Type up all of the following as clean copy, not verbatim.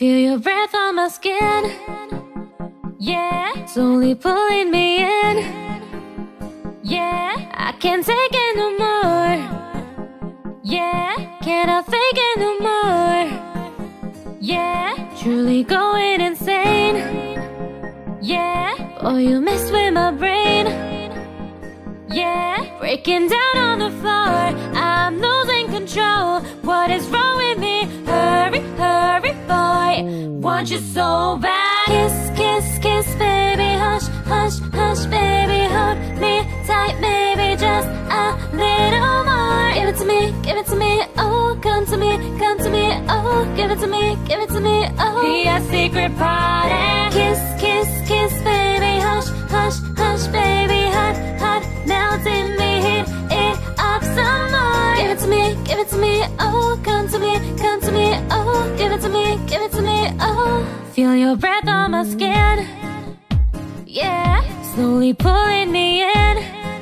Feel your breath on my skin. Yeah, slowly pulling me in. Yeah, I can't take it no more. Yeah, cannot fake it no more. Yeah, truly going insane. Yeah, oh, you mess with my brain. Yeah, breaking down on the floor. I'm losing control. What is wrong with me? Hurry, hurry, boy, want you so bad. Kiss, kiss, kiss, baby, hush, hush, hush, baby, hold me tight, baby, just a little more. Give it to me, give it to me, oh, come to me, oh, give it to me, give it to me, oh. Be a secret party. Kiss, kiss, kiss, baby, hush, hush, hush, baby, hot, hot, melting me, heat it up some more. Give it to me, oh, come to me, oh, give it to me, oh. Feel your breath on my skin. Yeah, slowly pulling me in.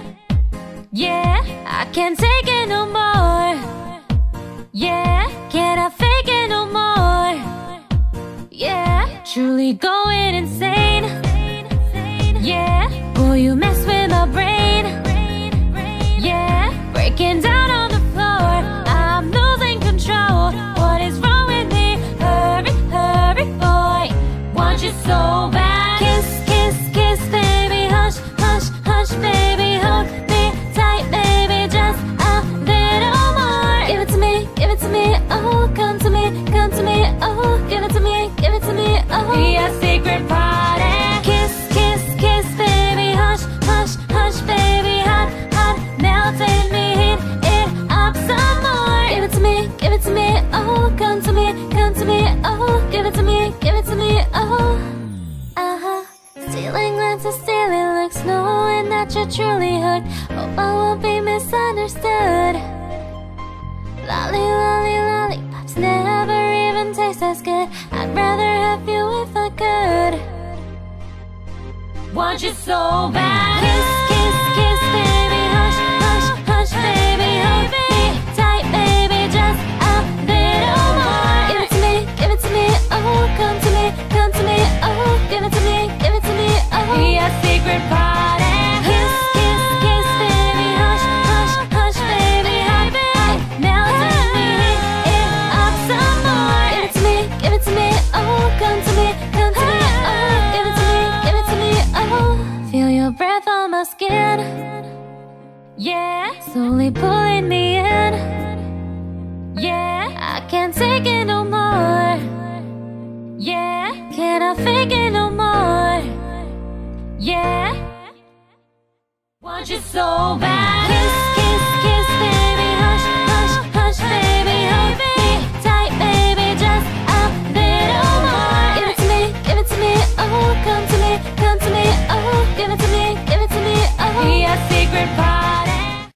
Yeah, I can't take it no more. Yeah, cannot fake it no more. Yeah, truly going insane. Yeah, boy, you mess with my brain. Yeah, breaking down on the floor. I'm losing control. What is wrong with me? Hurry, hurry, boy, want you so bad. Kiss, kiss, kiss, baby, hush, hush, hush, baby, hold me tight, baby, just a little more. Give it to me, oh, come to me, oh, give it to me, oh. Be a secret party. Kiss, kiss, kiss, baby, hush, hush, hush, baby, hot, hot, melting me, heat it up some more. Give it to me, oh, come to me, oh, give it to me, oh. Stealing glances, stealing looks, knowing that you're truly hooked. Hope I won't be misunderstood. Lolly, lolly, lollipops never even taste as good. I'd rather have you if I could. Want you so bad. Kiss, kiss, kiss, baby, hush, hush, hush, baby, hold me tight, baby, just a little more. Give it to me, oh, come to me, oh, give it to me, oh. Be a secret party. Kiss, kiss, kiss, baby, hush, hush, hush, baby, hot, hot, melting me, heat it up some more. Give it to me, oh, come to me, oh, give it to me, oh. Feel your breath on my skin. Yeah, slowly pulling me in. Yeah, I can't take it no more. Yeah, cannot fake it no more. Yeah, want you so bad.